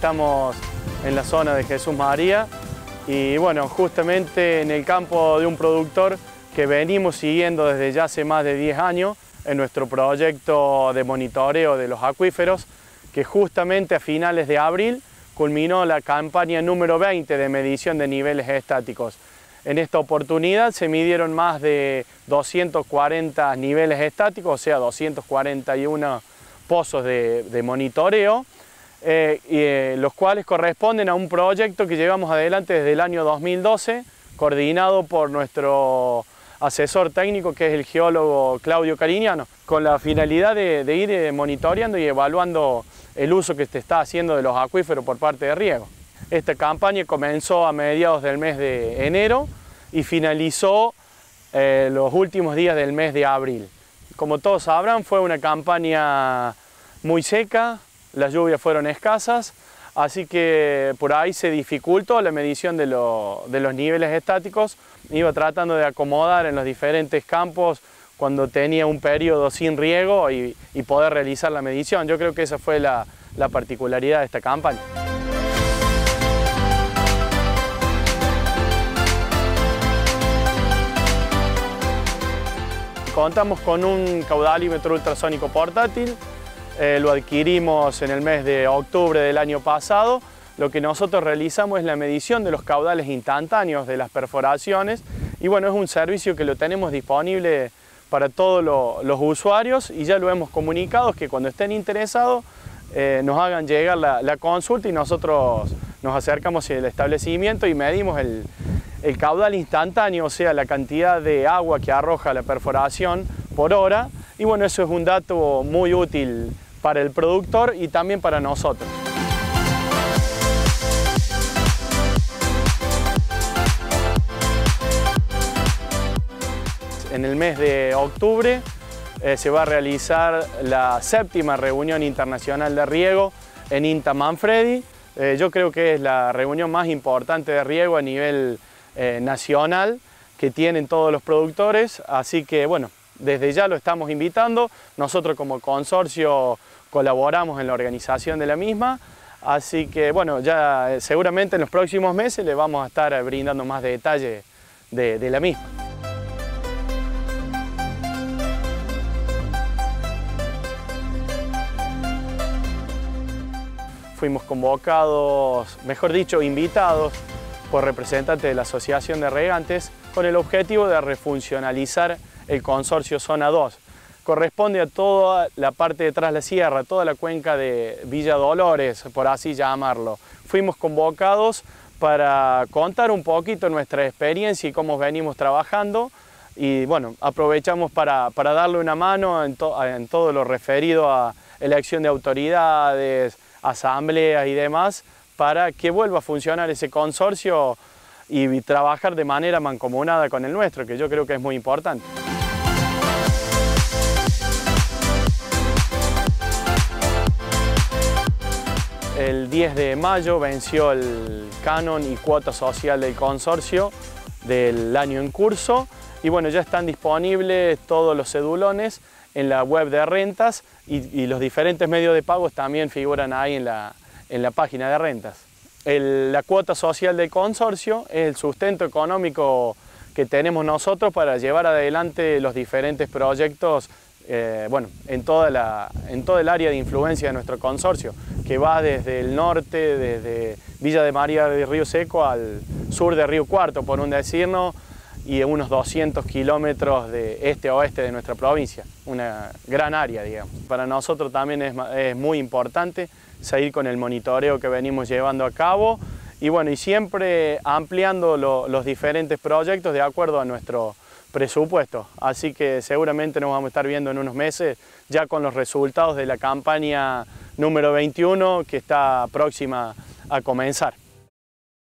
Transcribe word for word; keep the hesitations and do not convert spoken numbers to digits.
estamos en la zona de Jesús María y bueno, justamente en el campo de un productor que venimos siguiendo desde ya hace más de diez años en nuestro proyecto de monitoreo de los acuíferos, que justamente a finales de abril culminó la campaña número veinte de medición de niveles estáticos. En esta oportunidad se midieron más de doscientos cuarenta niveles estáticos, o sea, doscientos cuarenta y uno pozos de, de monitoreo, eh, y, eh, los cuales corresponden a un proyecto que llevamos adelante desde el año dos mil doce, coordinado por nuestro asesor técnico, que es el geólogo Claudio Cariñano, con la finalidad de, de ir monitoreando y evaluando el uso que se está haciendo de los acuíferos por parte de riego. Esta campaña comenzó a mediados del mes de enero y finalizó eh, los últimos días del mes de abril. Como todos sabrán, fue una campaña muy seca, las lluvias fueron escasas, así que por ahí se dificultó la medición de, lo, de los niveles estáticos. Iba tratando de acomodar en los diferentes campos cuando tenía un periodo sin riego y, y poder realizar la medición. Yo creo que esa fue la, la particularidad de esta campaña. Contamos con un caudalímetro ultrasónico portátil, eh, lo adquirimos en el mes de octubre del año pasado. Lo que nosotros realizamos es la medición de los caudales instantáneos de las perforaciones y bueno, es un servicio que lo tenemos disponible para todos lo, los usuarios y ya lo hemos comunicado, que cuando estén interesados eh, nos hagan llegar la, la consulta y nosotros nos acercamos al establecimiento y medimos el, el caudal instantáneo, o sea, la cantidad de agua que arroja la perforación por hora, y bueno, eso es un dato muy útil para el productor y también para nosotros. En el mes de octubre eh, se va a realizar la séptima reunión internacional de riego en INTA Manfredi. Eh, yo creo que es la reunión más importante de riego a nivel eh, nacional que tienen todos los productores, así que bueno, desde ya lo estamos invitando. Nosotros como consorcio colaboramos en la organización de la misma, así que bueno, ya eh, seguramente en los próximos meses les vamos a estar brindando más detalles de, de la misma. Fuimos convocados, mejor dicho, invitados por representantes de la Asociación de Regantes con el objetivo de refuncionalizar el consorcio Zona dos. Corresponde a toda la parte de Tras la Sierra, toda la cuenca de Villa Dolores, por así llamarlo. Fuimos convocados para contar un poquito nuestra experiencia y cómo venimos trabajando y bueno, aprovechamos para, para darle una mano en, to, en todo lo referido a elección de autoridades, asambleas y demás, para que vuelva a funcionar ese consorcio y trabajar de manera mancomunada con el nuestro, que yo creo que es muy importante. El diez de mayo venció el canon y cuota social del consorcio del año en curso y bueno, ya están disponibles todos los cedulones en la web de rentas y, y los diferentes medios de pagos también figuran ahí en la, en la página de rentas. El, la cuota social del consorcio es el sustento económico que tenemos nosotros para llevar adelante los diferentes proyectos eh, bueno, en, toda la, en todo el área de influencia de nuestro consorcio, que va desde el norte, desde Villa de María de Río Seco al sur de Río Cuarto, por un decirnos, y unos doscientos kilómetros de este a oeste de nuestra provincia, una gran área, digamos. Para nosotros también es, es muy importante seguir con el monitoreo que venimos llevando a cabo y bueno, y siempre ampliando lo, los diferentes proyectos de acuerdo a nuestro presupuesto. Así que seguramente nos vamos a estar viendo en unos meses ya con los resultados de la campaña número veintiuno que está próxima a comenzar.